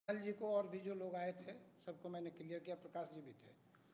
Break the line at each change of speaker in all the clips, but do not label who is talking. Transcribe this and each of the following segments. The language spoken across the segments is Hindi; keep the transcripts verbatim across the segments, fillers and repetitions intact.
लाल जी को और भी जो लोग आए थे सबको मैंने क्लियर किया, प्रकाश जी भी थे।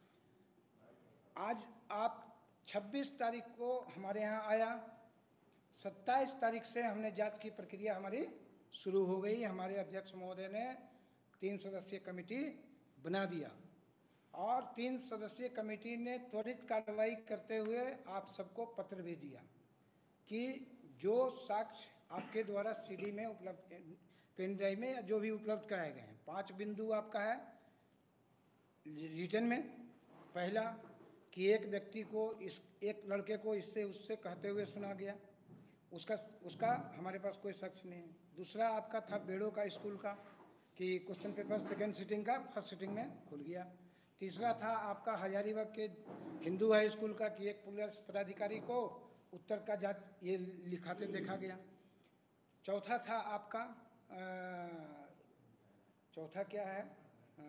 आज आप छब्बीस तारीख को हमारे यहाँ आया, सत्ताईस तारीख से हमने जांच की प्रक्रिया हमारी शुरू हो गई। हमारे अध्यक्ष महोदय ने तीन सदस्यीय कमेटी बना दिया और तीन सदस्यीय कमेटी ने त्वरित कार्रवाई करते हुए आप सबको पत्र भेज दिया कि जो साक्ष्य आपके द्वारा सीडी में उपलब्ध, पेन ड्राइव में या जो भी उपलब्ध कराए गए हैं, पांच बिंदु आपका है रिटर्न में। पहला कि एक व्यक्ति को, इस एक लड़के को इससे उससे कहते हुए सुना गया, उसका उसका हमारे पास कोई साक्ष्य नहीं है। दूसरा आपका था बेड़ो का स्कूल का कि क्वेश्चन पेपर सेकेंड सिटिंग का फर्स्ट सिटिंग में खुल गया। तीसरा था आपका हजारीबाग के हिंदू हाई स्कूल का कि एक पुलिस पदाधिकारी को उत्तर का जांच ये लिखाते देखा गया। चौथा था आपका आ, चौथा क्या है, आ,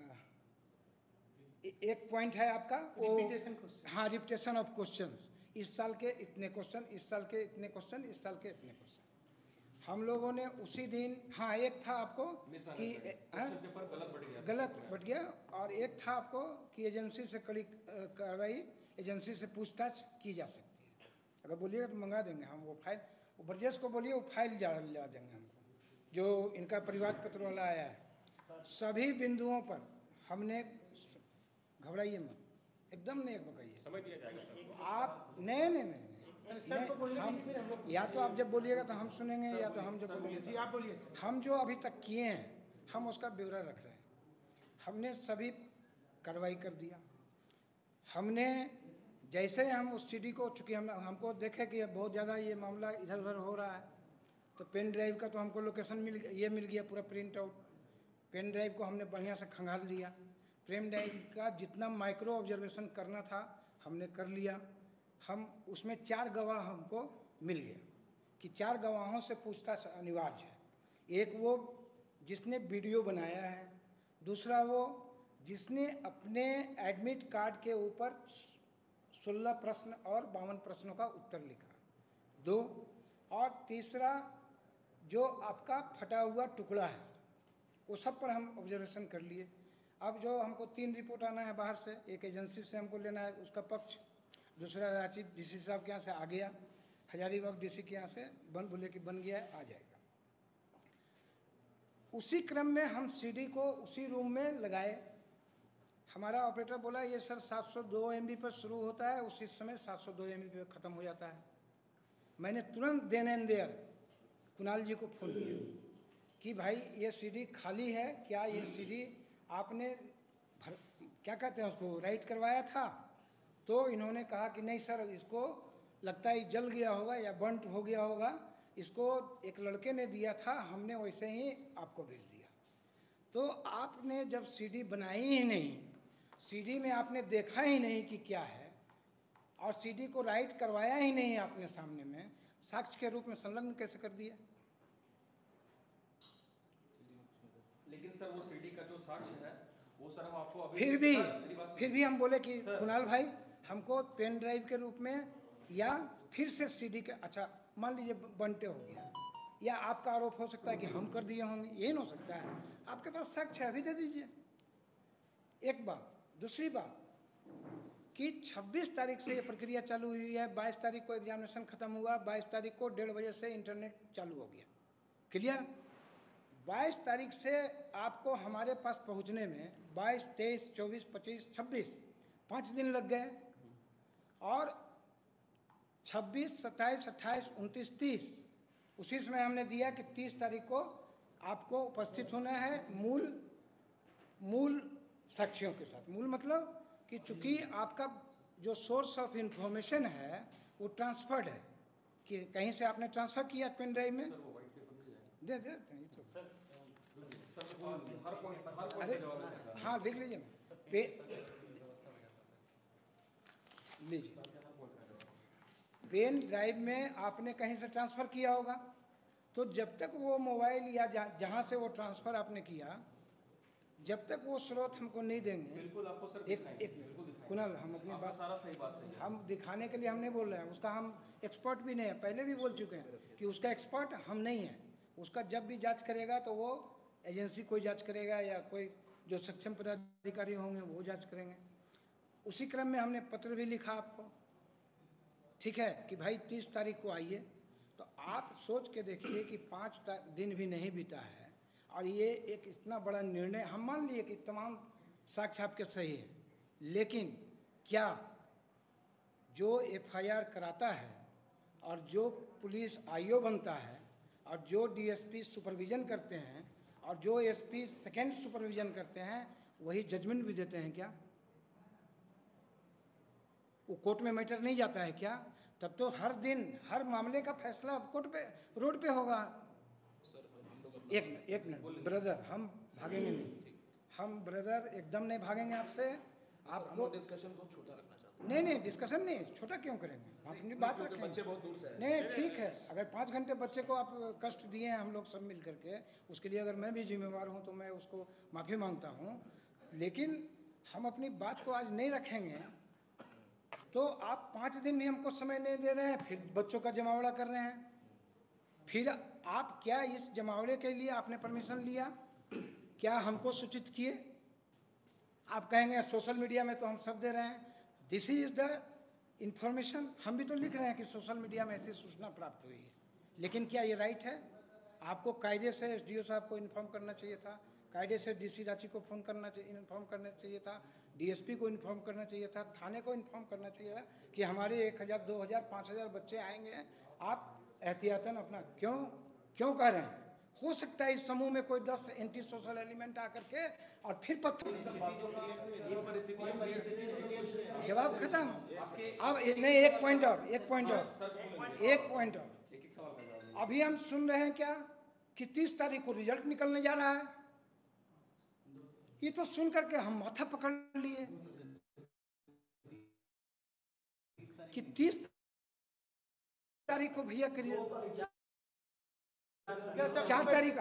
एक पॉइंट है आपका वो, हाँ, रिपीटेशन ऑफ क्वेश्चंस। इस साल के इतने क्वेश्चन, इस साल के इतने क्वेश्चन, इस साल के इतने क्वेश्चन हम लोगों ने उसी दिन, हाँ, एक था आपको कि पेपर गलत बट गया गलत बट गया और एक था आपको कि एजेंसी से कड़ी कार्रवाई, एजेंसी से पूछताछ की जा सकती है। अगर बोलिएगा तो मंगा देंगे हम वो फाइल, वो ब्रजेश को बोलिए वो फाइल जा ला देंगे हमको, जो इनका परिवार पत्र वाला आया है। सभी बिंदुओं पर हमने, घबराइए मत, एकदम नहीं बकाइए, समझ दिया जाएगा आप। नहीं नहीं नहीं, नहीं हम, या तो आप जब बोलिएगा तो हम सुनेंगे, या तो हम जब बोलेंगे आप बोलिए। हम जो अभी तक किए हैं हम उसका ब्यौरा रख रहे हैं। हमने सभी कार्रवाई कर दिया। हमने जैसे हम उस सीडी को, चूँकि हम हमको देखे कि बहुत ज़्यादा ये मामला इधर उधर हो रहा है, तो पेन ड्राइव का तो हमको लोकेशन मिल ये मिल गया पूरा प्रिंट आउट। पेन ड्राइव को हमने बढ़िया से खंगाल लिया। पेन ड्राइव का जितना माइक्रो ऑब्जर्वेशन करना था हमने कर लिया। हम उसमें चार गवाह हमको मिल गया कि चार गवाहों से पूछताछ अनिवार्य है। एक वो जिसने वीडियो बनाया है, दूसरा वो जिसने अपने एडमिट कार्ड के ऊपर सोलह प्रश्न और बावन प्रश्नों का उत्तर लिखा, दो, और तीसरा जो आपका फटा हुआ टुकड़ा है वो सब पर हम ऑब्जर्वेशन कर लिए। अब जो हमको तीन रिपोर्ट आना है बाहर से, एक एजेंसी से हमको लेना है उसका पक्ष, दूसरा रांची डीसी साहब के यहाँ से आ गया, हजारीबाग डीसी के यहाँ से बन बोले कि बन गया है, आ जाएगा। उसी क्रम में हम सीडी को उसी रूम में लगाए। हमारा ऑपरेटर बोला ये सर सात सौ दो एम बी पर शुरू होता है, उसी समय सात सौ दो एम बी पर ख़त्म हो जाता है। मैंने तुरंत then and there Kunal ji को फ़ोन किया कि भाई ये सीडी खाली है क्या, ये सीडी आपने भर, क्या कहते हैं उसको, राइट करवाया था? तो इन्होंने कहा कि नहीं सर, इसको लगता है जल गया होगा या बंट हो गया होगा, इसको एक लड़के ने दिया था, हमने वैसे ही आपको भेज दिया। तो आपने जब सीडी बनाई ही नहीं, सीडी में आपने देखा ही नहीं कि क्या है, और सीडी को राइट करवाया ही नहीं आपने सामने में, साक्ष्य के रूप में संलग्न कैसे कर दिया?
लेकिन सर वो सीडी का जो साक्ष्य है वो सर हम आपको अभी,
फिर भी फिर भी हम बोले कि कुणाल भाई हमको पेन ड्राइव के रूप में या फिर से सीडी के, अच्छा मान लीजिए बंटे हो गया, या आपका आरोप हो सकता है कि हम कर दिए होंगे, ये नहीं हो सकता है, आपके पास साक्ष्य अभी दे दीजिए। एक बात। दूसरी बात कि छब्बीस तारीख से ये प्रक्रिया चालू हुई है, बाईस तारीख को एग्जामिनेशन खत्म हुआ, बाईस तारीख को डेढ़ बजे से इंटरनेट चालू हो गया, क्लियर। बाईस तारीख से आपको हमारे पास पहुंचने में बाईस, तेईस, चौबीस, पच्चीस, छब्बीस, पाँच दिन लग गए, और छब्बीस, सत्ताईस, अट्ठाईस, उनतीस, तीस, उसी समय हमने दिया कि तीस तारीख को आपको उपस्थित होना है मूल मूल साक्ष्यों के साथ। मूल मतलब कि चूँकि आपका जो सोर्स ऑफ इंफॉर्मेशन है वो ट्रांसफर्ड है, कि कहीं से आपने ट्रांसफ़र किया पेन ड्राइव में, दे दे तो सर, हर पॉइंट हर पॉइंट पे जवाब है। हाँ लिख लीजिए, पे लीजिए, पेन ड्राइव में आपने कहीं से ट्रांसफ़र किया होगा, तो जब तक वो मोबाइल या जहाँ से वो ट्रांसफ़र आपने किया, जब तक वो स्रोत हमको नहीं देंगे,
बिल्कुल आपको सर
एक एक कुणाल, हम अपनी बात,
सारा सही बात सही है,
हम दिखाने के लिए हम नहीं बोल रहे हैं, उसका हम एक्सपर्ट भी नहीं है, पहले भी बोल चुके हैं कि उसका एक्सपर्ट हम नहीं हैं। उसका जब भी जांच करेगा तो वो एजेंसी कोई जांच करेगा या कोई जो सक्षम पदाधिकारी होंगे वो जांच करेंगे। उसी क्रम में हमने पत्र भी लिखा आपको, ठीक है, कि भाई तीस तारीख को आइए। तो आप सोच के देखिए कि पाँच दिन भी नहीं बीता है और ये एक इतना बड़ा निर्णय, हम मान लिए कि तमाम साक्ष्य आपके सही है, लेकिन क्या जो एफ आई आर कराता है और जो पुलिस आई ओ बनता है और जो डी एस पी सुपरविज़न करते हैं और जो एस पी सेकेंड सुपरविज़न करते हैं वही जजमेंट भी देते हैं क्या? वो कोर्ट में मैटर नहीं जाता है क्या? तब तो हर दिन हर मामले का फैसला कोर्ट पे रोड पे होगा। एक एक मिनट ब्रदर, हम भागेंगे नहीं, हम ब्रदर एकदम नहीं भागेंगे आपसे। आपको
डिस्कशन को छोटा रखना चाहते हैं।
नहीं नहीं डिस्कसन नहीं, छोटा क्यों करेंगे, आप अपनी बात रखेंगे।
बच्चे बहुत दूर से हैं।
नहीं ठीक है, अगर पाँच घंटे बच्चे को आप कष्ट दिए हैं हम लोग सब मिल करके, उसके लिए अगर मैं भी जिम्मेवार हूँ तो मैं उसको माफ़ी मांगता हूँ, लेकिन हम अपनी बात को आज नहीं रखेंगे तो आप पाँच दिन भी हमको समय नहीं दे रहे हैं, फिर बच्चों का जमावड़ा कर रहे हैं। फिर आप क्या इस जमावड़े के लिए आपने परमिशन लिया? क्या हमको सूचित किए? आप कहेंगे सोशल मीडिया में तो हम सब दे रहे हैं, दिस इज द इंफॉर्मेशन। हम भी तो लिख रहे हैं कि सोशल मीडिया में ऐसी सूचना प्राप्त हुई है, लेकिन क्या ये राइट है? आपको कायदे से एस डी ओ साहब को इन्फॉर्म करना चाहिए था, कायदे से डी सी रांची को फ़ोन करना चाहिए, इन्फॉर्म करना चाहिए था, डी एस पी को इन्फॉर्म करना चाहिए था, थाने को इन्फॉर्म करना चाहिए था कि हमारे एक हज़ार दो हज़ार पाँच हज़ार बच्चे आएंगे, आप एहतियातन अपना क्यों क्यों कह रहे हैं? हो सकता है इस समूह में कोई दस एंटी सोशल एलिमेंट आकर के और फिर पत्थर। जवाब खत्म। अब नहीं, एक पॉइंट और एक पॉइंट और एक पॉइंट और अभी हम सुन रहे हैं क्या कि तीस तारीख को रिजल्ट निकलने जा रहा है। ये तो सुन करके हम माथा पकड़ लिए कि तीस तारीख को भैया करिए, चार तारीख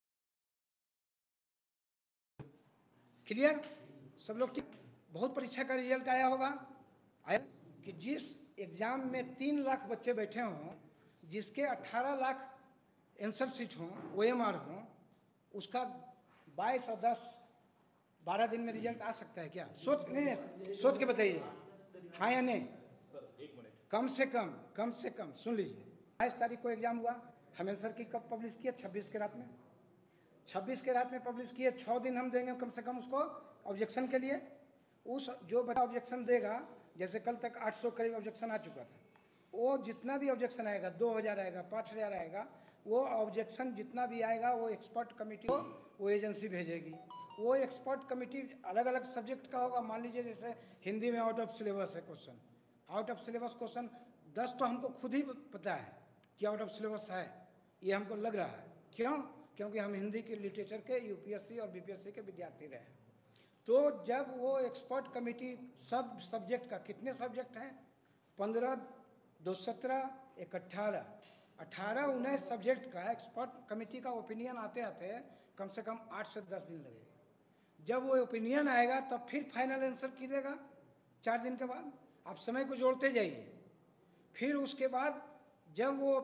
क्लियर सब लोग की बहुत परीक्षा का रिजल्ट आया होगा, आया कि जिस एग्जाम में तीन लाख बच्चे बैठे हों, जिसके अठारह लाख आंसर सीट हों, ओ एम आर हों, उसका बाईस और दस बारह दिन में रिजल्ट आ सकता है क्या? सोच नहीं, सोच के बताइए हाँ या नहीं। कम से कम कम से कम सुन लीजिए, बाईस तारीख को एग्जाम हुआ, हम आंसर की कब पब्लिश किए? छब्बीस के रात में, छब्बीस के रात में पब्लिश किए। छः दिन हम देंगे कम से कम उसको ऑब्जेक्शन के लिए। उस जो बच्चा ऑब्जेक्शन देगा, जैसे कल तक आठ सौ करीब ऑब्जेक्शन आ चुका था, वो जितना भी ऑब्जेक्शन आएगा, दो हज़ार आएगा, पाँच हज़ार आएगा, वो ऑब्जेक्शन जितना भी आएगा वो एक्सपर्ट कमेटी को वो एजेंसी भेजेगी। वो एक्सपर्ट कमेटी अलग अलग सब्जेक्ट का होगा। मान लीजिए जैसे हिंदी में आउट ऑफ सिलेबस है question, out of syllabus question दस तो हमको खुद ही पता है कि आउट ऑफ सिलेबस है, ये हमको लग रहा है। क्यों? क्योंकि हम हिंदी के लिटरेचर के यू पी एस सी और बी पी एस सी के विद्यार्थी रहे। तो जब वो एक्सपर्ट कमेटी सब सब्जेक्ट का, कितने सब्जेक्ट हैं? पंद्रह, दो सत्रह, एक अट्ठारह, अट्ठारह उन्नीस सब्जेक्ट का एक्सपर्ट कमेटी का ओपिनियन आते आते कम से कम आठ से दस दिन लगेगा। जब वो ओपिनियन आएगा तब फिर फाइनल आंसर कीजिएगा चार दिन के बाद। आप समय को जोड़ते जाइए। फिर उसके बाद जब वो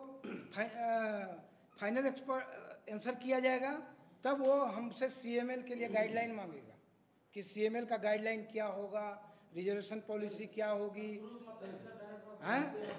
फाइनल एक्सपर्ट आंसर किया जाएगा तब वो हमसे सी एम एल के लिए गाइडलाइन मांगेगा कि सी एम एल का गाइडलाइन क्या होगा, रिजर्वेशन पॉलिसी क्या होगी। हैं?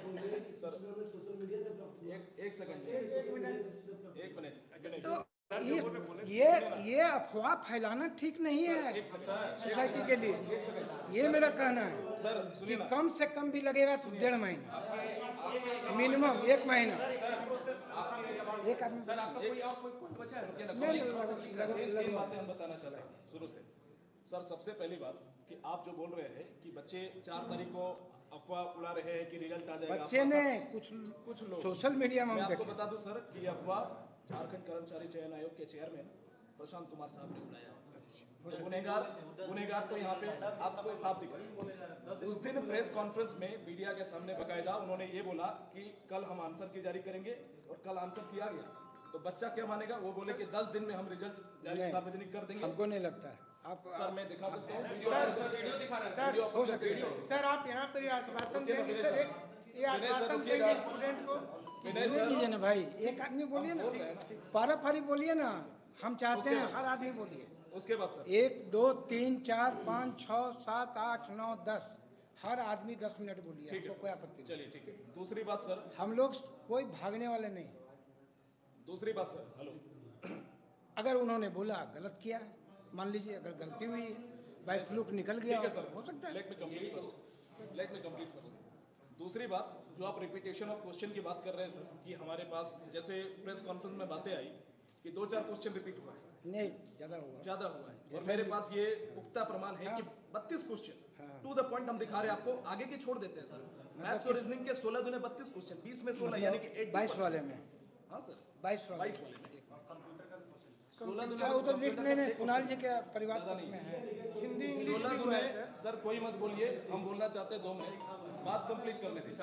एक एक सेकंड, एक मिनट।
तो ये ये ये अफवाह फैलाना ठीक नहीं है सोसाइटी के लिए। ये मेरा कहना है
सर
कि कम से कम भी लगेगा तो डेढ़ महीना, मिनिमम एक महीना। एक आदमी
सर आपका कोई और कोई पॉइंट बचा है?
नहीं,
तीन तीन बातें हम बताना चाहते हैं शुरू से। सर सबसे पहली बात कि आप जो बोल रहे हैं कि बच्चे चार तारीख को अफवाह उड़ा रहे हैं कि रिजल्ट आ जाएगा।
बच्चे ने कुछ
कुछ लोग
सोशल मीडिया में
मैं
हम
आपको
देखे।
बता दूं सर कि ये अफवाह झारखंड कर्मचारी चयन आयोग के चेयरमैन प्रशांत कुमार साहब ने उड़ाया। तो गुनेगार गुनेगार तो यहाँ पे आपको साफ दिख रहा है। उस दिन प्रेस कॉन्फ्रेंस में मीडिया के सामने बकायदा उन्होंने ये बोला कि कल हम आंसर की जारी करेंगे, और कल आंसर किया गया। तो बच्चा क्या मानेगा? वो बोले कि दस दिन में हम रिजल्ट जारी सार्वजनिक कर देंगे।
हमको नहीं लगता है। आप
सर मैं दिखा सकता हूँ,
वीडियो दिखा रहे हैं।
हो सकता है
सर आप यहाँ पर ये आश्वासन देंगे सर, एक ये आश्वासन देंगे स्टूडेंट को?
बोलने दीजिए ना भाई, एक आदमी बोलिए ना, पारा पारी बोलिए ना। हम चाहते
उसके
हैं
बाद?
हर आदमी बोलिए।
उसके बाद सर
एक दो तीन चार पाँच छः सात आठ नौ दस, हर आदमी दस मिनट बोलिए,
ठीक है
हमको कोई आपत्ति नहीं।
चलिए ठीक है। दूसरी बात सर,
हम लोग कोई भागने वाले नहीं।
दूसरी बात सर, हेलो,
अगर उन्होंने बोला गलत किया, मान लीजिए अगर गलती हुई बाई फ्लूक निकल गया,
ठीक है सर,
हो सकता है।
Let me complete first, let me complete first. दूसरी बात, जो आप रिपीटेशन ऑफ क्वेश्चन की बात कर रहे हैं सर, कि हमारे पास जैसे प्रेस कॉन्फ्रेंस में बातें आई कि दो चार क्वेश्चन रिपीट हुआ है,
नहीं, ज़्यादा हुआ।
ज्यादा हुआ है, और
जैसे
मेरे
भी-
पास ये पुख्ता प्रमाण है कि बत्तीस क्वेश्चन टू द पॉइंट हम दिखा रहे हैं आपको, आगे के छोड़ देते हैं सर। मैथ्स और रीजनिंग के सोलह दुने बत्तीस क्वेश्चन, बीस में सोलह यानी कि एट
बाईस वाले में,
हाँ सर,
बाईस वाले
बाईस वाले में सोलह दुने
हाँ, वो तो लिख
कंप्यूटर का
लेने,
छह
कुणाल जी के परिवार
ज़्यादा
पत्र में
नहीं।
है।
हिंदी इंग्लिश
सोलह
भी हुआ
दुने
है सर।
सर कोई मत बोलिए, हम बोलना चाहते हैं दो मिनट, बात कंप्लीट कर लेते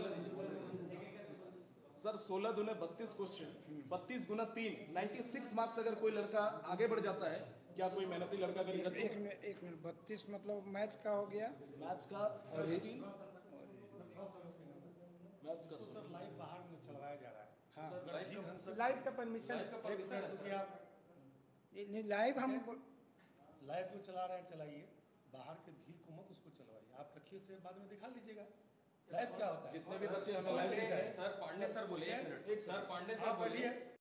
सर। सोलह दुने बत्तीस क्वेश्चन, बत्तीस गुना तीन, छियानवे मार्क्स। अगर कोई लड़का आगे बढ़ जाता है, क्या कोई मेहनती लड़का अगर
एक
निकल
एक मिनट एक मिनट बत्तीस मतलब मैथ का हो गया,
मैथ्स का सोलह, मैथ्स का सोलह,
लाइव बाहर में चलवाया जा रहा है।
हाँ
लाइव का परमिशन
नहीं, लाइव हम
लाइव को चला रहे हैं, चलाइए, बाहर के भीड़ को मत उसको चलवाइए, आप रखिए से बाद में दिखा लीजिएगा लाइव क्या होता है।
जितने भी बच्चे हमें लाइव दिखाए,
सर पांडे सर बोले, एक मिनट, एक सर पांडे
आप
साहब बोलिए,
बैठिए,